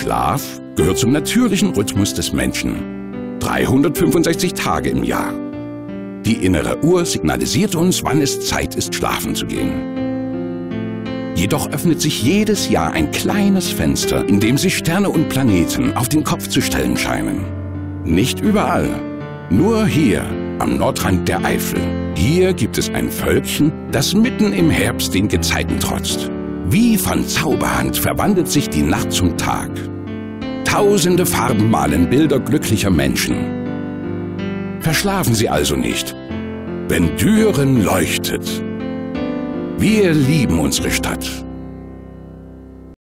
Schlaf gehört zum natürlichen Rhythmus des Menschen. 365 Tage im Jahr. Die innere Uhr signalisiert uns, wann es Zeit ist, schlafen zu gehen. Jedoch öffnet sich jedes Jahr ein kleines Fenster, in dem sich Sterne und Planeten auf den Kopf zu stellen scheinen. Nicht überall, nur hier am Nordrand der Eifel. Hier gibt es ein Völkchen, das mitten im Herbst den Gezeiten trotzt. Wie von Zauberhand verwandelt sich die Nacht zum Tag. Tausende Farben malen Bilder glücklicher Menschen. Verschlafen Sie also nicht, wenn Düren leuchtet. Wir lieben unsere Stadt.